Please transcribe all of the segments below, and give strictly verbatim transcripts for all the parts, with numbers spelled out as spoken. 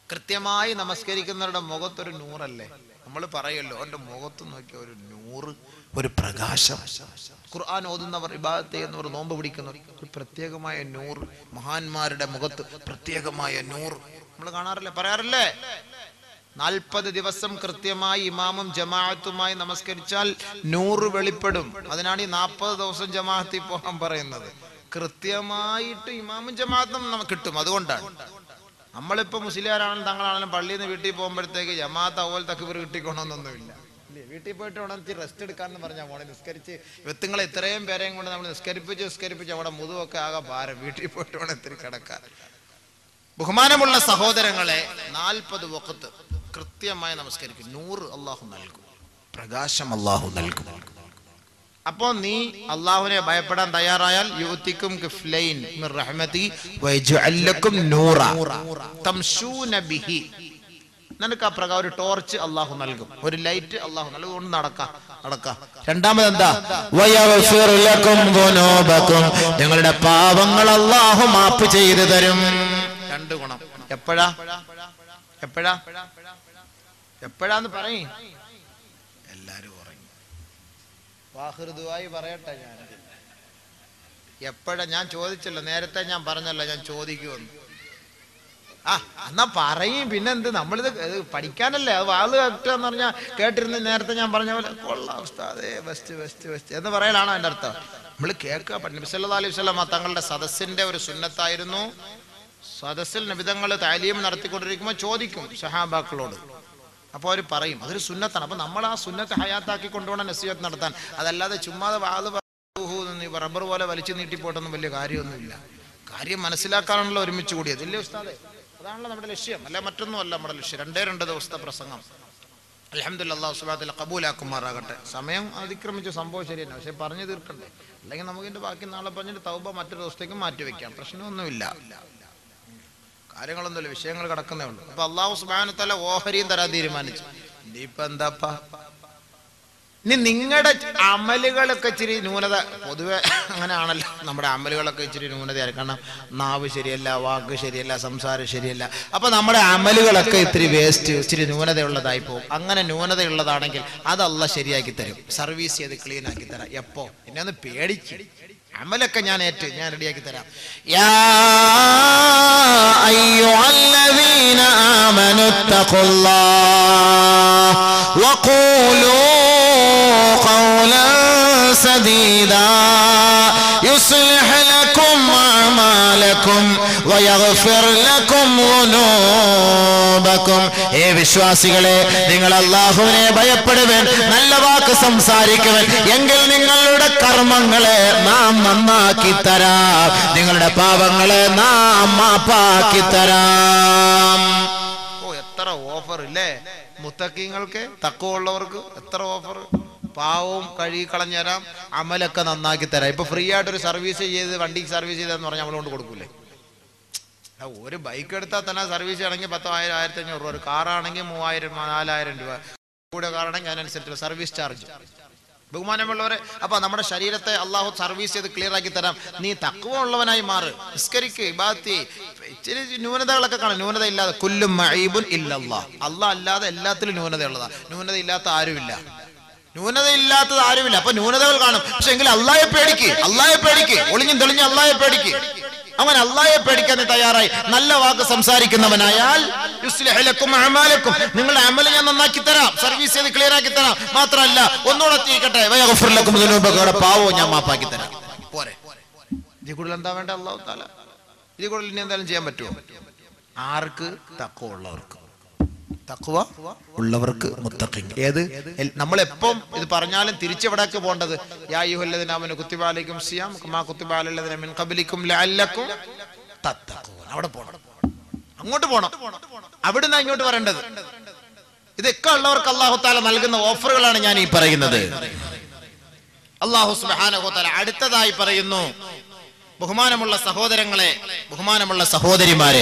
കൃത്യമായി നമസ്കരിക്കുന്നവരുടെ മുഖത്തൊരു നൂറല്ലേ? നമ്മൾ പറയല്ലോ അവന്റെ മുഖത്ത് നോക്കിയ ഒരു നൂറ്, ഒരു പ്രകാശം. ഖുർആൻ ഓതുന്നവർ, ഇബാദത്ത് ചെയ്യുന്നവർ, നോമ്പ് പിടിക്കുന്നവർ, ഒരു പ്രത്യേകമായ നൂറ്. മഹാന്മാരുടെ മുഖത്ത് പ്രത്യേകമായ നൂറ് നമ്മൾ കാണാറില്ലേ, പറയാറില്ലേ? നാൽപ്പത് ദിവസം കൃത്യമായി ഇമാമും ജമാഅത്തുമായി നമസ്കരിച്ചാൽ നൂറ് വെളിപ്പെടും. അതിനാണ് ഈ നാൽപ്പത് ദിവസം ജമാഅത്തിൽ പോകാൻ പറയുന്നത്. കൃത്യമായിട്ട് ഇമാമും ജമാഅത്തും നമുക്ക് കിട്ടും. അതുകൊണ്ടാണ് നമ്മളിപ്പോൾ മുസ്ലിയാരാണെങ്കിലും തങ്ങളാണെങ്കിലും പള്ളിയിൽ നിന്ന് വീട്ടിൽ പോകുമ്പോഴത്തേക്ക് ജമാഅത്ത് അവൽ തക്ബീർ കിട്ടിക്കോണമെന്നൊന്നുമില്ല. വീട്ടിൽ പോയിട്ട് വേണം റെസ്റ്റ് എടുക്കാമെന്ന് പറഞ്ഞാൽ പോണെ. നിസ്കരിച്ച് വെത്തുങ്ങളെ ഇത്രയും പേരെയും കൊണ്ട് നമ്മൾ നിസ്കരിപ്പിച്ച് നിസ്കരിപ്പിച്ച് അവിടെ മുതുവൊക്കെ ആകെ ഭാരം. വീട്ടിൽ പോയിട്ട് വേണം ഇത്തിരി കിടക്കാൻ. ബഹുമാനമുള്ള സഹോദരങ്ങളെ, നാൽപ്പത് വഖത്ത് കൃത്യമായി നമസ്കരിക്കും. നൂറ് അള്ളാഹു നൽകും, പ്രകാശം അള്ളാഹു നൽകും. അപ്പോ നീ അള്ളാഹുവിനെ ഭയപ്പെടാൻ തയ്യാറായാൽ യുഅ്തികും കിഫ്ലൈൻ മിർ റഹ്മതി വയജ്അൽ ലക്കും നൂറ തംശൂന ബിഹി, നിനക്ക് ആ പ്രകാരം ഒരു ടോർച്ച് അള്ളാഹു നൽകും, ഒരു ലൈറ്റ് അള്ളാഹു നൽകും. കൊണ്ട് നടക്കാം നടക്കാം. രണ്ടാമത് എന്താ? വയഗ്ഫിർ ലക്കും ദുനൂബക്കും, നിങ്ങളുടെ പാപങ്ങൾ അള്ളാഹു മാപ്പ് ചെയ്തു തരും. രണ്ട് ഗുണം. എപ്പോഴാ എപ്പോഴാ എപ്പോഴാന്ന് പറയും. എല്ലാരും ഉറങ്ങി. വാഹൃദുവായി പറയട്ടെ, ഞാൻ എപ്പോഴാ? ഞാൻ ചോദിച്ചല്ലോ നേരത്തെ, ഞാൻ പറഞ്ഞല്ലോ ഞാൻ ചോദിക്കുമെന്ന്. ആ എന്നാ പറയും. പിന്നെന്ത്, നമ്മളിത് പഠിക്കാനല്ലേ, അത് വാള് കേട്ടെന്ന് പറഞ്ഞാൽ കേട്ടിരുന്ന നേരത്തെ ഞാൻ പറഞ്ഞ പോലെ കൊള്ളാം ഉസ്താദേ, ബെസ്റ്റ് ബെസ്റ്റ് ബെസ്റ്റ് എന്ന് പറയലാണോ എൻ്റെ അർത്ഥം? നമ്മൾ കേൾക്കുക. നബി സല്ലല്ലാഹു അലൈഹി വസല്ലം തങ്ങളുടെ സദസ്സിന്റെ ഒരു സുന്നത്തായിരുന്നു, സദസ്സിൽ നബിതങ്ങൾ താലീം നടത്തിക്കൊണ്ടിരിക്കുമ്പോൾ ചോദിക്കും സഹാബാക്കളോട്. അപ്പോൾ അവർ പറയും, അതൊരു സുന്നത്താണ്. അപ്പൊ നമ്മൾ ആ സുന്നത്ത് ഹയാത്താക്കി കൊണ്ടുപോകണം നസീഹത്ത് നടത്താൻ. അതല്ലാതെ ചുമ്മാതെ വാള് റബ്ബർ പോലെ വലിച്ചു നീട്ടിപ്പോട്ടൊന്നും വലിയ കാര്യമൊന്നുമില്ല. കാര്യം മനസ്സിലാക്കാണല്ലോ ഒരുമിച്ച് കൂടിയത്, ഇല്ലേ ഉസ്താദേ? അതാണല്ലോ നമ്മുടെ ലക്ഷ്യം, അല്ല മറ്റൊന്നും അല്ല നമ്മുടെ ലക്ഷ്യം. രണ്ടേ രണ്ട് ദിവസത്തെ പ്രസംഗം അൽഹംദുലില്ലാഹ് അല്ലാഹു സുബ്ഹാനഹു വ തആല കബൂലാക്കുമാറാകട്ടെ. സമയം അതിക്രമിച്ച സംഭവം ശരി തന്നെ, പക്ഷെ പറഞ്ഞു തീർക്കണ്ടേ? അല്ലെങ്കിൽ നമുക്ക് ഇതിന്റെ ബാക്കി നാളെ പറഞ്ഞിട്ട് തൗബ മറ്റൊരു ദിവസത്തേക്ക് മാറ്റി വെക്കാം, പ്രശ്നമൊന്നുമില്ല. കാര്യങ്ങളൊന്നുമില്ല, വിഷയങ്ങൾ കിടക്കുന്നേ ഉള്ളൂ. അപ്പൊ അല്ലാഹു സുബ്ഹാനഹു വ തആല ഓഹരിയും തരാൻ തീരുമാനിച്ചു. ഇനിയിപ്പോ എന്താപ്പാ? ഇനി നിങ്ങളുടെ അമലുകളൊക്കെ ഇച്ചിരി ന്യൂനത, പൊതുവെ അങ്ങനെയാണല്ലോ, നമ്മുടെ അമലുകളൊക്കെ ഇച്ചിരി ന്യൂനതയാണ്. കാരണം നാവ് ശരിയല്ല, വാക്ക് ശരിയല്ല, സംസാരം ശരിയല്ല. അപ്പൊ നമ്മുടെ അമലുകളൊക്കെ ഇത്തിരി വേസ്റ്റ്, ഇച്ചിരി ന്യൂനതയുള്ളതായി പോകും. അങ്ങനെ ന്യൂനതയുള്ളതാണെങ്കിൽ അത് അല്ലാഹ് ശരിയാക്കി തരും, സർവീസ് ചെയ്ത് ക്ലീൻ ആക്കി തരാം. എപ്പോ? എന്നെ ഒന്ന് പേടിച്ച് അമലൊക്കെ ഞാൻ ഏറ്റ് ഞാൻ റെഡിയാക്കി തരാം. യാ അയ്യുഹല്ലദീന ആമനു തഖുല്ലാഹ വഖൂലൂ ഖൗലൻ സദീദാ യുസ്ലിഹ് ലക്കും അഅമാലക്കും വയഗ്ഫിർ ലക്കും ദുനൂബക്കും. ഏ വിശ്വാസികളെ, നിങ്ങൾ അല്ലാഹുവിനെ ഭയപ്പെടുവൻ, നല്ല വാക്ക് സംസാരിക്കുവൻ, എങ്കിൽ നിങ്ങളുടെ കർമ്മങ്ങളെ നാം നന്നാക്കി തരാം, നിങ്ങളുടെ പാപങ്ങളെ നാം മാപ്പാക്കി തരാം. ഓ എത്ര ഓഫർ ഇല്ലേ മുത്തഖീങ്ങൾക്ക്, തഖ്വയുള്ളവർക്ക് എത്ര ഓഫർ. പാവവും കഴുകി കളഞ്ഞു തരാം, അമലൊക്കെ നന്നാക്കി തരാം. ഇപ്പൊ ഫ്രീ ആയിട്ടൊരു സർവീസ് ചെയ്ത് വണ്ടിക്ക് സർവീസ് ചെയ്തെന്ന് പറഞ്ഞാൽ നമ്മൾ കൊണ്ട് കൊടുക്കൂലേ? ഒരു ബൈക്ക് എടുത്താൽ തന്നെ സർവീസ് ആണെങ്കിൽ പത്തോ ആയിരം ആയിരത്തി അഞ്ഞൂറ് രൂപ, ഒരു കാറാണെങ്കിൽ മൂവായിരം നാലായിരം രൂപ, കൂടെ കാറാണെങ്കിൽ അതിനനുസരിച്ച് സർവീസ് ചാർജ്. ബഹുമാനമുള്ളവരെ, അപ്പൊ നമ്മുടെ ശരീരത്തെ അള്ളാഹു സർവീസ് ചെയ്ത് ക്ലിയർ ആക്കി തരാം. നീ തഖ്വ ഉള്ളവനായി മാറ്, നിസ്കരിക്ക്, ഇബാദത്ത്. ഇച്ചിരി ന്യൂനതകളൊക്കെ കാണും, ന്യൂനത ഇല്ലാതെ കുല്ലും മഈബുൻ ഇല്ലല്ലാഹ്, അള്ളാഹ് അല്ലാതെ എല്ലാത്തിലും ന്യൂനതയുള്ളതാ. ന്യൂനത ഇല്ലാത്ത ആരുമില്ല, ന്യൂനത ഇല്ലാത്തത് ആരുമില്ല. അപ്പൊ ന്യൂനതകൾ കാണും, പക്ഷെ എങ്കിൽ അള്ളാഹയെ പേടിക്ക്, അള്ളാഹയെ പേടിക്ക്, ഒളിഞ്ഞും തെളിഞ്ഞും അള്ളാഹയെ പേടിക്ക്. അവൻ അള്ളാഹയെ പേടിക്കാൻ തയ്യാറായി നല്ല വാക്ക് സംസാരിക്കുന്നവനായാൽ യുസ്ലിഹ് ലക്കും അഅമാലക്കും, നിങ്ങളുടെ അമൽ ഞാൻ നന്നാക്കി തരാം, സർവീസ് ചെയ്ത് ക്ലിയർ ആക്കി തരാം. മാത്രമല്ല ഒന്നുകൂടെ തീക്കട്ടെ, വയഗ്ഫിർ ലക്കും ദുനൂബക്കും, പാവവും ഞാൻ മാപ്പാക്കി തരാം. പോരെ, ഇതിൽ കൂടുതൽ എന്താ വേണ്ട? അല്ലാഹു തആല ഇതിൽ കൂടുതൽ ഇനി എന്തായാലും ചെയ്യാൻ പറ്റുമോ? ആർക്ക്? തഖ്വ ഉള്ളവർക്ക്, തഖ്വ ഉള്ളവർക്ക് മുത്തഖീൻ. ഏത്? നമ്മളെപ്പം ഇത് പറഞ്ഞാലും തിരിച്ചെവിടേക്ക് പോകേണ്ടത്? യാ അയ്യുഹല്ലദീന ആമനൂ കുത്തിബ അലൈക്കും സിയാം കമാ കുത്തിബ അലൽ ലദീന മിൻ ഖബ്ലിക്കും ലഅല്ലക്കും തത്തഖൂൻ. അവിടെ പോകണം, അങ്ങോട്ട് പോകണം, അവിടുന്ന് ഇങ്ങോട്ട് വരേണ്ടത്. ഇതൊക്കെ ഉള്ളവർക്ക് അല്ലാഹു തആല നൽകുന്ന ഓഫറുകളാണ് ഞാൻ ഈ പറയുന്നത്. അല്ലാഹു സുബ്ഹാനഹു വ തആല അടുത്തതായി പറയുന്നു, ബഹുമാനമുള്ള സഹോദരങ്ങളെ, ബഹുമാനമുള്ള സഹോദരിമാരെ,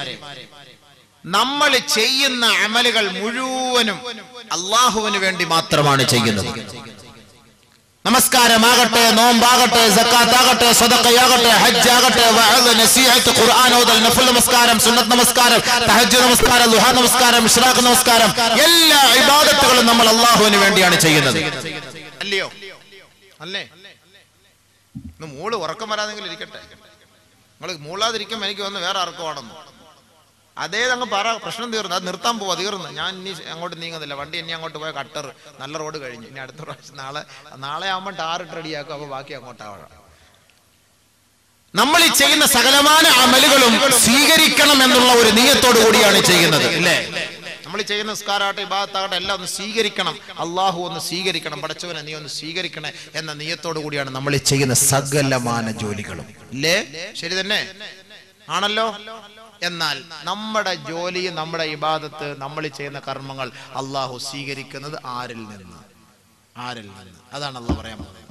നമ്മൾ ചെയ്യുന്ന അമലുകൾ മുഴുവനും അള്ളാഹുവിന് വേണ്ടി മാത്രമാണ് ചെയ്യുന്നത്. നമസ്കാരമാകട്ടെ, നോമ്പാകട്ടെ, സക്കാത്താകട്ടെ, സദഖയാകട്ടെ, ഹജ്ജാകട്ടെ, വഅദ്, നസീഹത്ത്, ഖുർആൻ ഓതൽ, നഫൽ നമസ്കാരം, സുന്നത്ത് നമസ്കാരം, തഹജ്ജുദ് നമസ്കാരം, ദുഹാ നമസ്കാരം, ഇശ്റാഖ് നമസ്കാരം, എല്ലാ ഇബാദത്തുകളും നമ്മൾ അല്ലാഹുവിന് വേണ്ടിയാണ് ചെയ്യുന്നത്. അല്ലയോ? അല്ലേ? ഇന്ന് മൂള് ഉറക്കം വരാതെങ്കിൽ ഇരിക്കട്ടെ. നിങ്ങൾ മൂളാതിരിക്കുമ്പോൾ എനിക്ക് വന്ന് വേറെ ആർക്കുവാണെന്ന് അതേ അങ്ങ് പറ, പ്രശ്നം തീർന്നു. അത് നിർത്താൻ പോവാ, തീർന്നു. ഞാൻ ഇനി അങ്ങോട്ട് നീങ്ങുന്നില്ല. വണ്ടി ഇനി അങ്ങോട്ട് പോയ കട്ടർ നല്ല റോഡ് കഴിഞ്ഞു. ഇനി അടുത്ത പ്രാവശ്യം നാളെ നാളെ ആകുമ്പോൾ ടാറിട്ട് റെഡിയാക്കും. അപ്പൊ ബാക്കി അങ്ങോട്ടാവണം. നമ്മൾ ഈ ചെയ്യുന്ന സകലമായ അമലുകളും സ്വീകരിക്കണം എന്നുള്ള ഒരു നിയത്തോടു കൂടിയാണ് ചെയ്യുന്നത്, ഇല്ലേ? നമ്മൾ ചെയ്യുന്ന നിസ്കാരമാകട്ടെ, ഇബാദത്താകട്ടെ, എല്ലാം ഒന്ന് സ്വീകരിക്കണം. അള്ളാഹു ഒന്ന് സ്വീകരിക്കണം, പടച്ചവനെ നീ ഒന്ന് സ്വീകരിക്കണേ എന്ന നിയത്തോടു കൂടിയാണ് നമ്മൾ ഈ ചെയ്യുന്ന സകലമായ ജോലികളും, ഇല്ലേ? ശരി തന്നെ ആണല്ലോ. എന്നാൽ നമ്മുടെ ജോലി, നമ്മുടെ ഇബാദത്ത്, നമ്മൾ ചെയ്യുന്ന കർമ്മങ്ങൾ അള്ളാഹു സ്വീകരിക്കുന്നത് ആരിൽ നിന്ന്? ആരിൽ നിന്ന്? അതാണ് അള്ളാഹു പറയാൻ പോകുന്നത്.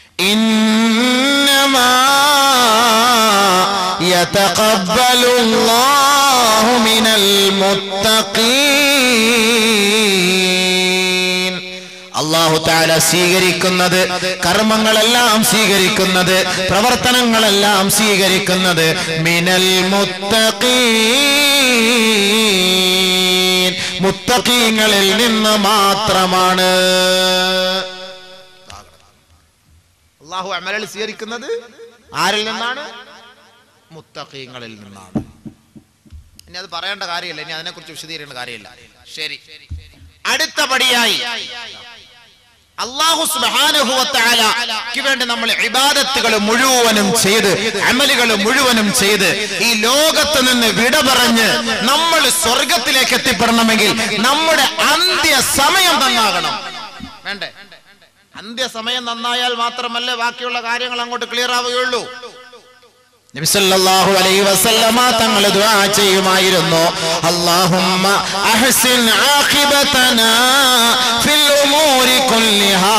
ഇന്നമാ യതഖബ്ബലുല്ലാഹു മിനൽ മുത്തഖീൻ. അല്ലാഹു തആല സ്വീകരിക്കുന്നത്, കർമ്മങ്ങളെല്ലാം സ്വീകരിക്കുന്നത്, പ്രവർത്തനങ്ങളെല്ലാം സ്വീകരിക്കുന്നത് മിനൽ മുത്തഖീൻ, മുത്തഖീങ്ങളിൽ നിന്ന് മാത്രമാണ്. അല്ലാഹു അമലുകൾ സ്വീകരിക്കുന്നത് ആരിൽ നിന്നാണ്? മുത്തഖീങ്ങളിൽ നിന്നാണ്. ഇനി അത് പറയേണ്ട കാര്യമില്ല, ഇനി അതിനെക്കുറിച്ച് വിശദീകരിക്കേണ്ട കാര്യമില്ല. ശരി, അടുത്ത പടിയായി അല്ലാഹു സുബ്ഹാനഹു വ തആലയ്ക്ക് വേണ്ടി നമ്മൾ ഇബാദത്തുകൾ മുഴുവനും ചെയ്ത്, അമലുകൾ മുഴുവനും ചെയ്ത് ഈ ലോകത്ത് നിന്ന് വിട പറഞ്ഞ് നമ്മൾ സ്വർഗത്തിലേക്ക് എത്തിപ്പെടണമെങ്കിൽ നമ്മുടെ അന്ത്യ സമയം നന്നാകണം. വേണ്ടേ? അന്ത്യ സമയം നന്നായാൽ മാത്രമല്ലേ ബാക്കിയുള്ള കാര്യങ്ങൾ അങ്ങോട്ട് ക്ലിയർ ആവുകയുള്ളൂ. നബി സല്ലല്ലാഹു അലൈഹി വസല്ലമ തങ്ങൾ ദുആ ചെയ്യുമായിരുന്നു, അല്ലാഹുമ്മ അഹ്സിൻ ആഖിബതനാ ഫിൽ ഉമൂരി കുല്ലിഹാ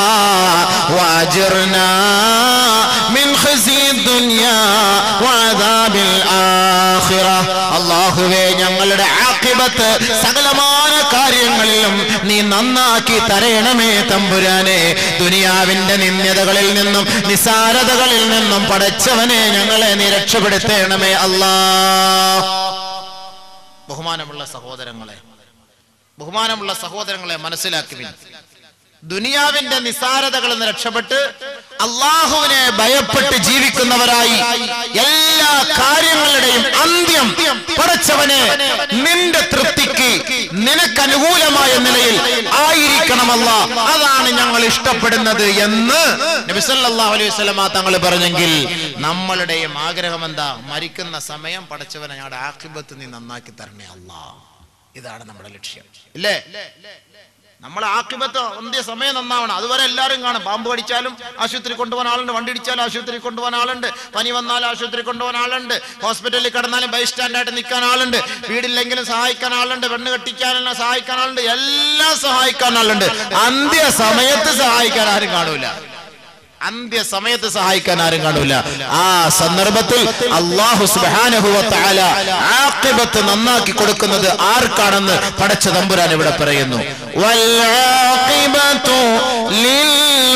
വഅജിർനാ മിൻ ഖിസി ദുനിയാ വഅദാബിൽ ആഖിറ. അല്ലാഹുവേ, ഞങ്ങളുടെ ആഖിബത്ത് സകലമായ കാര്യങ്ങളിലും നീ നന്നാക്കി തരയണമേ തമ്പുരാനെ. ദുനിയാവിന്റെ നിന്ദ്യതകളിൽ നിന്നും നിസാരതകളിൽ നിന്നും പടച്ചവനെ ഞങ്ങളെ നീ രക്ഷപ്പെടുത്തേണമേ അല്ലാഹ്. ബഹുമാനമുള്ള സഹോദരങ്ങളെ, ബഹുമാനമുള്ള സഹോദരങ്ങളെ മനസ്സിലാക്കി, ദുനിയാവിന്റെ നിസാരതകളിൽ നിന്ന് രക്ഷപ്പെട്ട് അള്ളാഹുവിനെ ഭയപ്പെട്ട് ജീവിക്കുന്നവരായി എല്ലാ കാര്യങ്ങളുടെയും അന്ത്യം പടച്ചവനെ നിന്റെ തൃപ്തിക്ക്, നിനക്ക് അനുകൂലമായ നിലയിൽ ആയിരിക്കണമല്ല, അതാണ് ഞങ്ങൾ ഇഷ്ടപ്പെടുന്നത് എന്ന് നബി സല്ലല്ലാഹു അലൈഹി വസല്ലമ തങ്ങൾ പറഞ്ഞെങ്കിൽ നമ്മളുടെയും ആഗ്രഹം എന്താ? മരിക്കുന്ന സമയം പടച്ചവനെ ഞങ്ങളുടെ ആഖിബത്ത് നീ നന്നാക്കി തരണേ അല്ലാഹ്. ഇതാണ് നമ്മുടെ ലക്ഷ്യം, ഇല്ലേ? നമ്മളെ ആഖിബത്ത് അന്ത്യ സമയം നന്നാവണം. അതുവരെ എല്ലാവരും കാണും. പാമ്പ് കടിച്ചാലും ആശുപത്രി കൊണ്ടുപോകാൻ ആളുണ്ട്, വണ്ടി ഇടിച്ചാലും ആശുപത്രി കൊണ്ടുപോകാൻ ആളുണ്ട്, പനി വന്നാലും ആശുപത്രി കൊണ്ടുപോകാൻ ആളുണ്ട്, ഹോസ്പിറ്റലിൽ കിടന്നാലും ബൈ സ്റ്റാൻഡായിട്ട് നിൽക്കാൻ ആളുണ്ട്, വീടില്ലെങ്കിലും സഹായിക്കാൻ ആളുണ്ട്, പെണ്ണ് കെട്ടിക്കാനെല്ലാം സഹായിക്കാൻ ആളുണ്ട്, എല്ലാം സഹായിക്കാൻ ആളുണ്ട്. അന്ത്യ സമയത്ത് സഹായിക്കാൻ ആരും കാണൂല. അന്ത്യ സമയത്ത് സഹായിക്കാൻ ആരും കാണൂല. ആ സന്ദർഭത്തിൽ അല്ലാഹു സുബ്ഹാനഹു വ തആല ആഖിബത്ത് നന്നാക്കി കൊടുക്കുന്നത് ആർക്കാണെന്ന് പടച്ച തമ്പുരാൻ ഇവിടെ പറയുന്നു. വൽ ആഖിബതു ലിൽ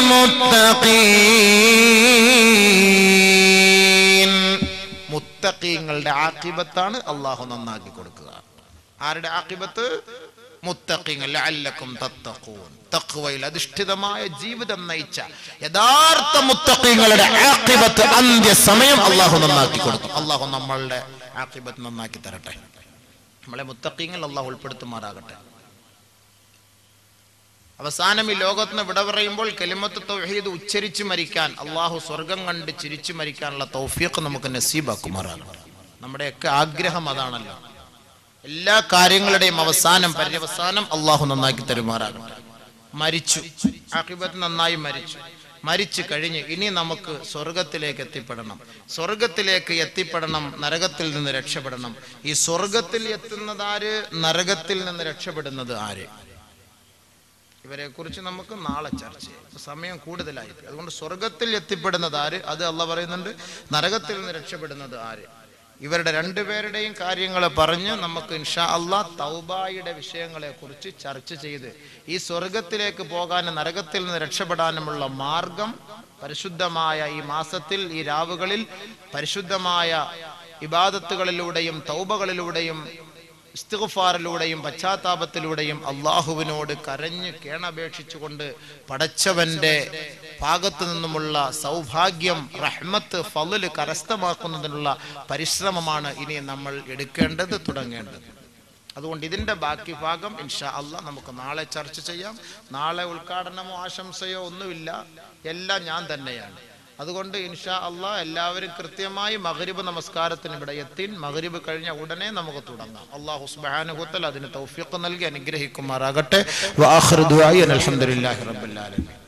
മുത്തഖീൻ. മുത്തഖീങ്ങളുടെ ആഖിബത്താണ് അല്ലാഹു നന്നാക്കി കൊടുക്കുക. ആരുടെ ആഖിബത്ത്? മുത്തഖീങ്ങൾ. ലഅല്ലക്കും തത്തഖൂൻ. തഖ്വയിൽ അധിഷ്ഠിതമായ ജീവിതം നയിച്ച യഥാർത്ഥ മുത്തഖീങ്ങളുടെ ആഖിബത്ത് അന്ത്യ സമയം അല്ലാഹു നന്നാക്കി കൊടുക്കും. അല്ലാഹു നമ്മളുടെ ആഖിബത്ത് നന്നാക്കി തരട്ടെ. നമ്മളെ മുത്തഖീങ്ങൾ അല്ലാഹു ഉൾപ്പെടുത്തുമാറാകട്ടെ. അവസാനം ഈ ലോകത്തിന് വിട പറയുമ്പോൾ കലിമത്ത് തൗഹീദ് ഉച്ചരിച്ചു മരിക്കാൻ, അല്ലാഹു സ്വർഗം കണ്ട് ചിരിച്ചു മരിക്കാനുള്ള തൗഫീഖ് നമുക്ക് നസീബാക്കുമാറാകട്ടെ. നമ്മുടെയൊക്കെ ആഗ്രഹം അതാണല്ലോ. എല്ലാ കാര്യങ്ങളുടെയും അവസാനം, പര്യവസാനം അല്ലാഹു നന്നാക്കി തരുമാറാകട്ടെ. മരിച്ചു, ആഖിബത്ത് നന്നായി മരിച്ചു. മരിച്ചു കഴിഞ്ഞ് ഇനി നമുക്ക് സ്വർഗത്തിലേക്ക് എത്തിപ്പെടണം. സ്വർഗത്തിലേക്ക് എത്തിപ്പെടണം, നരകത്തിൽ നിന്ന് രക്ഷപ്പെടണം. ഈ സ്വർഗത്തിൽ എത്തുന്നതാര്, നരകത്തിൽ നിന്ന് രക്ഷപ്പെടുന്നത് ആര്? ഇവരെ കുറിച്ച് നമുക്ക് നാളെ ചർച്ച ചെയ്യാം. സമയം കൂടുതലായി. അതുകൊണ്ട് സ്വർഗത്തിൽ എത്തിപ്പെടുന്നത് ആര്, അത് അള്ളാഹ് പറയുന്നുണ്ട്. നരകത്തിൽ നിന്ന് രക്ഷപ്പെടുന്നത് ആര്? ഇവരുടെ രണ്ടുപേരുടെയും കാര്യങ്ങൾ പറഞ്ഞ് നമുക്ക് ഇൻഷാ അല്ലാഹ് തൗബയുടെ വിഷയങ്ങളെ കുറിച്ച് ചർച്ച ചെയ്ത് ഈ സ്വർഗത്തിലേക്ക് പോകാനും നരകത്തിൽ നിന്ന് രക്ഷപ്പെടാനുമുള്ള മാർഗം പരിശുദ്ധമായ ഈ മാസത്തിൽ ഈ രാവുകളിൽ പരിശുദ്ധമായ ഇബാദത്തുകളിലൂടെയും തൗബകളിലൂടെയും ഇസ്തിഗ്ഫാറിലൂടെയും പശ്ചാത്താപത്തിലൂടെയും അള്ളാഹുവിനോട് കരഞ്ഞ് കേണപേക്ഷിച്ചുകൊണ്ട് പടച്ചവന്റെ ഭാഗത്തു നിന്നുമുള്ള സൗഭാഗ്യം റഹ്മത്ത് ഫള് കരസ്ഥമാക്കുന്നതിനുള്ള പരിശ്രമമാണ് ഇനി നമ്മൾ എടുക്കേണ്ടത് തുടങ്ങേണ്ടത്. അതുകൊണ്ട് ഇതിന്റെ ബാക്കി ഭാഗം ഇൻഷാ അല്ലാഹ് നമുക്ക് നാളെ ചർച്ച ചെയ്യാം. നാളെ ഉദ്ഘാടനമോ ആശംസയോ ഒന്നുമില്ല, എല്ലാം ഞാൻ തന്നെയാണ്. അതുകൊണ്ട് ഇൻഷാ അല്ലാഹ് എല്ലാവരും കൃത്യമായി മഗ്രിബ് നമസ്കാരത്തിന് ഇവിടെ എത്തി മഗ്രിബ് കഴിഞ്ഞ ഉടനെ നമുക്ക് തുടങ്ങാം. അല്ലാഹു സുബ്ഹാനഹു വ തആല അതിന് തൗഫീഖ് നൽകി അനുഗ്രഹിക്കുമാറാകട്ടെ. വ ആഖിറു ദുആഇ അൽഹംദുലില്ലാഹി റബ്ബിൽ ആലമീൻ.